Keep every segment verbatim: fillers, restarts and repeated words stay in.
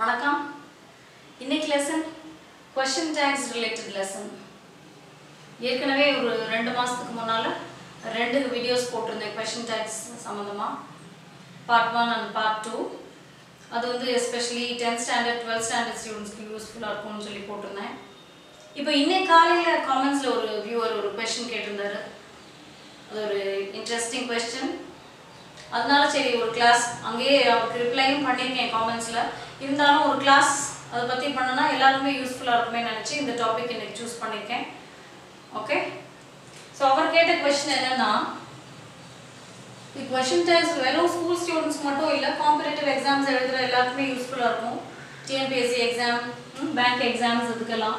வணக்கம். இன்னைக்கு lesson question tags related lesson. ஏற்கனவே ஒரு ரெண்டு மாசத்துக்கு முன்னால ரெண்டு வீடியோஸ் போட்டிருந்தேன் question tags சம்பந்தமா. part one and part two. அது வந்து especially tenth standard twelfth standard ஸ்டூடண்ட்ஸ்க்கு யூஸ்ஃபுல்லா இருக்கும்னு சொல்லி போட்டிருந்தேன். இப்போ இன்னைக்கு காலையில கமெண்ட்ஸ்ல ஒரு வியூவர் ஒரு question கேட்டிருந்தாரு. அது ஒரு இன்ட்ரஸ்டிங் question. அதனால சரி ஒரு கிளாஸ் அங்கேயே அவருக்கு ரிப்ளையும் பண்ணியிருக்கேன் காமெண்ட்ஸில். இருந்தாலும் ஒரு கிளாஸ் அதை பற்றி பண்ணனா எல்லாருமே யூஸ்ஃபுல்லாக இருக்குமே நினச்சி இந்த டாபிக் இன்னைக்கு சூஸ் பண்ணியிருக்கேன். ஓகே, ஸோ அவர் கேட்ட கொஸ்டின் என்னென்னா, கொஸ்டின் டேக்ஸ் வெறும் ஸ்கூல் ஸ்டூடெண்ட்ஸ் மட்டும் இல்லை, காம்படேட்டிவ் எக்ஸாம்ஸ் எழுதுகிற எல்லாருக்குமே யூஸ்ஃபுல்லாக இருக்கும். டிஎன்பிஎஸ்சி எக்ஸாம், பேங்க் எக்ஸாம்ஸ் இதுக்கெல்லாம்.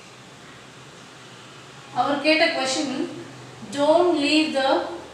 அவர் கேட்ட question, don't leave the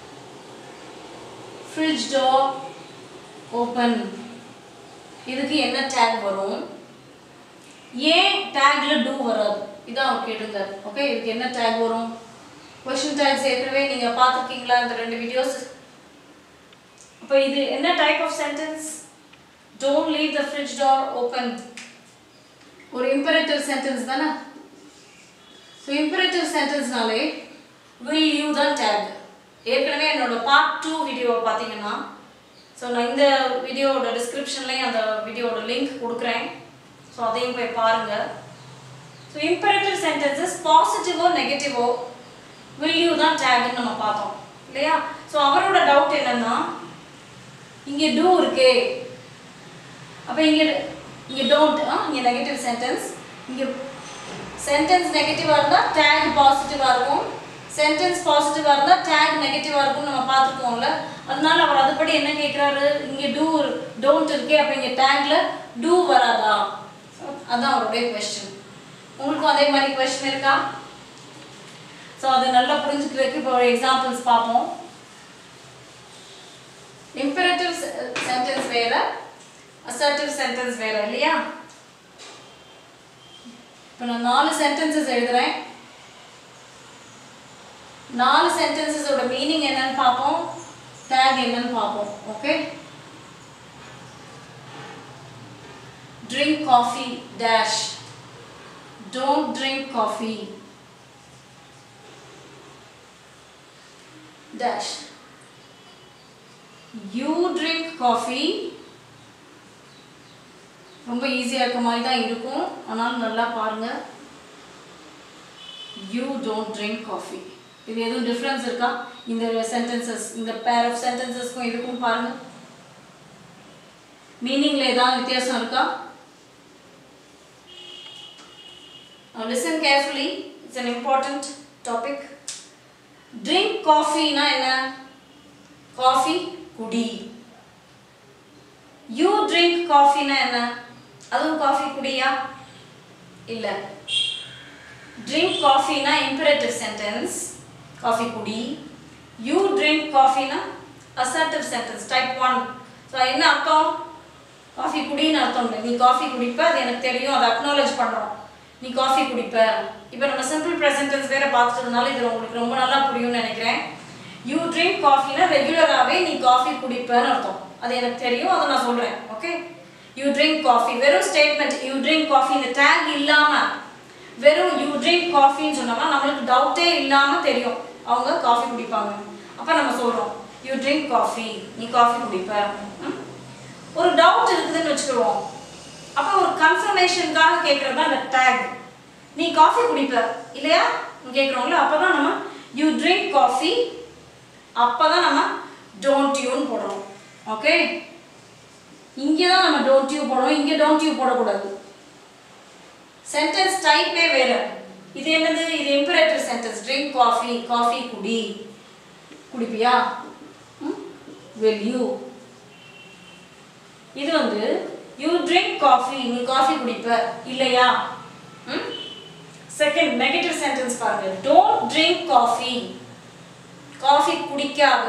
fridge door open. இதுக்கு என்ன tag வரும், ஏன் tagல do வராது, இதான் அவர் கேட்டிருந்தார். ஓகே, இதுக்கு என்ன tag வரும், question tags ஏற்கனவே நீங்க பார்த்துருக்கீங்களா இந்த ரெண்டு வீடியோஸ். அப்போ இது என்ன type of sentence, don't leave the fridge door open, ஒரு imperative sentence தானே. ஸோ imperative sentenceனாலே will you தான் tag. ஏற்கனவே என்னோட பார்ட் டூ வீடியோவை பார்த்தீங்கன்னா, ஸோ நான் இந்த வீடியோவோட டிஸ்கிரிப்ஷன்லேயும் அந்த வீடியோவோட லிங்க் கொடுக்குறேன். ஸோ அதையும் போய் பாருங்கள். ஸோ இம்பெரேட்டிவ் சென்டென்சஸ் பாசிட்டிவோ நெகட்டிவோ will you தான் டேக்னு நம்ம பார்த்தோம் இல்லையா. ஸோ அவரோட டவுட் என்னன்னா, இங்கே டூ இருக்கே, அப்போ இங்கே இங்கே டோன்ட், இங்கே நெகட்டிவ் சென்டென்ஸ், இங்கே சென்டென்ஸ் நெகட்டிவாக இருந்தால் டேக் பாசிட்டிவாக இருக்கும், சென்டென்ஸ் பாசிட்டிவாக இருந்தால் டேக் நெகட்டிவாக இருக்கும்னு நம்ம பார்த்துருக்கோம்ல. அதனால அவர் அதுபடி என்ன கேட்குறாரு, இங்கே டூ டோன்ட் இருக்கே, அப்போ இங்கே டேக்ல டூ வராதா, அதுதான் அவருடைய கொஸ்டின். உங்களுக்கும் அதே மாதிரி கொஸ்டின் இருக்கா? ஸோ அது நல்லா புரிஞ்சுக்கிறதுக்கு இப்போ ஒரு எக்ஸாம்பிள்ஸ் பார்ப்போம். இம்பெரேட்டிவ் சென்டென்ஸ் வேற, அசர்ட்டிவ் சென்டென்ஸ் வேற இல்லையா. இப்போ நான் நாலு சென்டென்சஸ் எழுதுறேன். நாலு சென்டென்சஸோட மீனிங் என்னன்னு பார்ப்போம், டேக் என்னன்னு பார்ப்போம். Okay, drink coffee dash, don't drink coffee dash, you drink coffee. ரொம்ப ஈஸியாக இருக்க மாதிரி தான் இருக்கும், ஆனாலும் நல்லா பாருங்க. you don't drink coffee. இது எதுவும் டிஃப்ரென்ஸ் இருக்கா இந்த சென்டென்சஸ், இந்த பேர் ஆஃப் சென்டென்சஸ்க்கும் இதுக்கும் பாருங்க, மீனிங்ல ஏதாவது வித்தியாசம் இருக்கா? Now listen carefully, it's an important topic. Drink coffee na என்ன, காஃபி குடி. You drink coffee na என்ன, அதுவும் காஃபி குடியா? இல்ல. Drink coffee na imperative sentence, coffee kudi. You drink coffee na assertive sentence type one. So என்ன அர்த்தம், coffee குடின்னு அர்த்தம் இல்லை, நீ காஃபி குடிப்ப, அது எனக்கு தெரியும், அதை அக்னாலேஜ் பண்ணுறோம், நீ காஃபி குடிப்ப. இப்போ நம்ம சிம்பிள் ப்ரெசன்ட் டென்ஸ் வேற பார்த்துட்டதுனால இது உங்களுக்கு ரொம்ப நல்லா புரியும்னு நினைக்கிறேன். யூ ட்ரிங்க் காஃபினா ரெகுலராகவே நீ காஃபி குடிப்பன்னு அர்த்தம், அது எனக்கு தெரியும், அதை நான் சொல்கிறேன். ஓகே, யூ ட்ரிங்க் காஃபி வெறும் ஸ்டேட்மெண்ட், யூ ட்ரிங்க் காஃபி இந்த டேக் இல்லாமல் வெறும் யூ ட்ரிங்க் காஃபின்னு சொன்னோம்னா நம்மளுக்கு டவுட்டே இல்லாமல் தெரியும் அவங்க காஃபி குடிப்பாங்க. அப்போ நம்ம சொல்கிறோம் யூ ட்ரிங்க் காஃபி, நீ காஃபி குடிப்ப. ஒரு டவுட் இருக்குதுன்னு வச்சுக்கிடுவோம், அப்போ ஒரு கன்ஃபர்மேஷனுக்காக கேட்குறது தான் அந்த டேக். நீ காஃபி குடிப்ப இல்லையா கேட்குறோம்ல, அப்போ தான் நம்ம யூ ட்ரிங்க் காஃபி, அப்போ தான் நம்ம டோன்ட் யூன்னு போடுறோம். ஓகே, இங்கே தான் நம்ம டோன்ட் யூ போடுறோம், இங்கே டோன்ட் யூ போடக்கூடாது. சென்டென்ஸ் டைப்பே வேற. இது என்னது, இது imperative sentence, drink coffee, coffee குடி, குடிப்பியா, will you. இது வந்து யூ ட்ரிங்க் காஃபி, நீ காஃபி குடிப்ப இல்லையா. செகண்ட் நெகட்டிவ் சென்டென்ஸ் பாருங்க, டோன்ட் ட்ரிங்க் காஃபி, காஃபி குடிக்காத,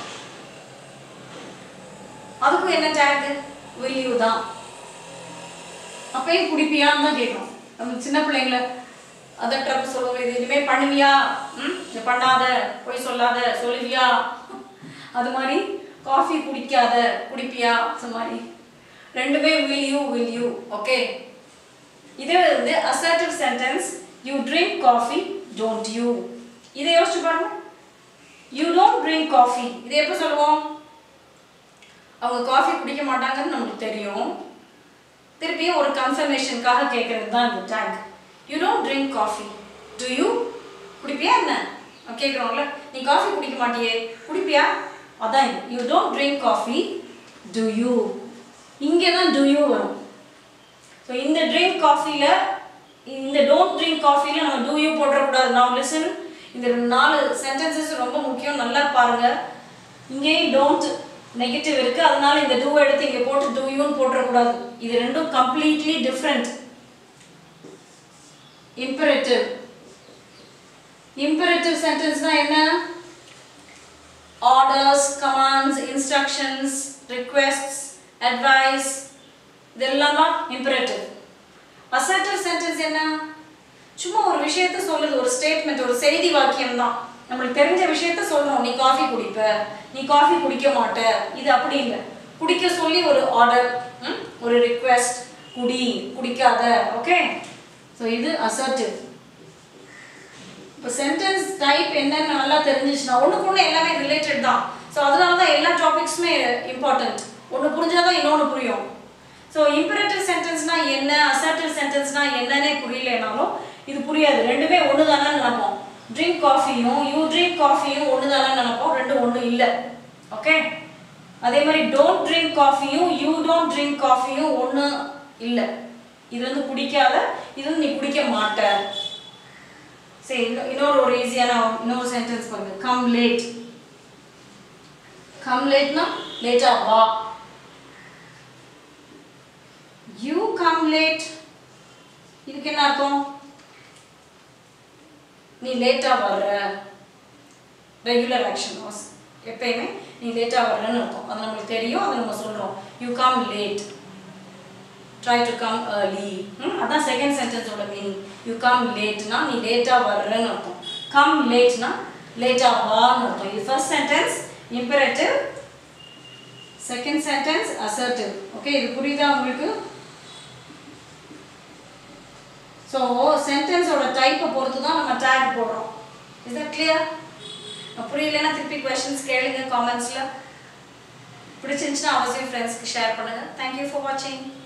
அதுக்கும் என்ன டேக், will you தான். அப்பயும் குடிப்பியான்னு தான் கேட்கணும். நம்ம சின்ன பிள்ளைங்கள அதற்றப்ப சொல்லுவோம், இது இனிமேல் பண்ணுவியா, ம் இதை பண்ணாத, போய் சொல்லாத, சொல்லுவியா, அது மாதிரி காஃபி குடிக்காத, குடிப்பியா, அது மாதிரி ரெண்டுமே will you will you. Okay, இதே வந்து assertive sentence, you drink coffee don't you. இதை யோசிச்சு பாருங்க. You don't drink coffee. இதை எப்போ சொல்லுவோம்? அவங்க காஃபி குடிக்க மாட்டாங்கன்னு நமக்கு தெரியும். திருப்பி ஒரு கன்ஃபர்மேஷனுக்காக கேட்கறது தான் இந்த tag. You don't drink coffee. Do you? குடிப்பியா என்ன? கேட்குறோம்ல, நீ காஃபி குடிக்க மாட்டியே, குடிப்பியா? அதான் இது. You don't drink coffee. Do you? இங்கே தான் do you வரும். ஸோ இந்த drink coffeeல, இந்த don't drink coffeeல நம்ம do you போட்டுறக்கூடாது. Now listen. இந்த நாலு சென்டென்சஸ் ரொம்ப முக்கியம், நல்லா பாருங்க. இங்கேயும் don't நெகட்டிவ் இருக்கு, அதனால இந்த do எடுத்து இங்கே போட்டு do youன்னு போட்டுறக்கூடாது. இது ரெண்டும் கம்ப்ளீட்லி டிஃப்ரெண்ட். imperative. imperative sentenceனா என்ன? orders, commands, instructions, requests, advice, இதெல்லாம் தான் imperative. assertive sentence என்ன? சும்மா ஒரு விஷயத்தை சொல்லுது, ஒரு ஸ்டேட்மெண்ட், ஒரு செய்தி வாக்கியம் தான். நம்மளுக்கு தெரிஞ்ச விஷயத்த சொல்றோம். நீ காஃபி குடிப்ப, நீ காஃபி குடிக்க மாட்ட, இது அப்படி இல்லை. குடிக்க சொல்லி ஒரு ஆர்டர், ஒரு ரிக்வெஸ்ட், குடி, குடிக்காத. ஓகே, ஸோ இது assertive. இப்போ சென்டென்ஸ் டைப் என்னன்னு நல்லா தெரிஞ்சிச்சுன்னா ஒன்றுக்கு ஒன்று எல்லாமே ரிலேட்டட் தான். ஸோ அதனால தான் எல்லா டாபிக்ஸுமே இம்பார்ட்டன்ட். ஒன்று புரிஞ்சாதான் இன்னொன்று புரியும். ஸோ imperative சென்டென்ஸ்னா என்ன, assertive சென்டென்ஸ்னா என்னன்னே புரியலனாலும் இது புரியாது. ரெண்டுமே ஒன்று தானே நினைப்போம். ட்ரிங்க் காஃபியும் யூ ட்ரிங்க் காஃபியும் ஒன்று தானே நினைப்போம், ரெண்டு ஒன்று இல்லை. ஓகே, அதே மாதிரி டோன்ட் ட்ரிங்க் காஃபியும் யூ டோன்ட் ட்ரிங்க் காஃபியும் ஒன்று இல்லை. இது வந்து குடிக்காத, இது வந்து நீ குடிக்க மாட்ட. சரி, இன்னொரு ஒரு ஈஸியான இன்னொரு சென்டென்ஸ் பாருங்க. Come late. கம் லேட்னா லேட்டா வா. யூ கம் லேட், இதுக்கு என்ன அர்த்தம்? நீ லேட்டா வர்ற. ரெகுலர் ஆக்ஷன் வாஸ் எப்பயுமே நீ லேட்டா வர்றன்னு அர்த்தம். அது நம்மளுக்கு தெரியும், அதை நம்ம சொல்றோம். You come late, try to come early. அதான் செகண்ட் சென்டென்ஸோட மீனிங். யூ கம் லேட்னா நீ லேட்டா வர்றன்னு அர்த்தம். கம் லேட்னா லேட்டா வான்னு அர்த்தம். இது first sentence imperative, second sentence assertive. Okay, இது புரியுதா உங்களுக்கு? ஸோ சென்டென்ஸோட டைப்பை பொறுத்து தான் நம்ம டேக் போடுறோம். Is that clear? புரியலன்னா திருப்பி கொஸ்டின்ஸ் கேளுங்க காமெண்ட்ஸில். பிடிச்சிருந்துச்சுன்னா அவசியம் ஃப்ரெண்ட்ஸ்க்கு ஷேர் பண்ணுங்கள். தேங்க்யூ ஃபார் வாட்சிங்.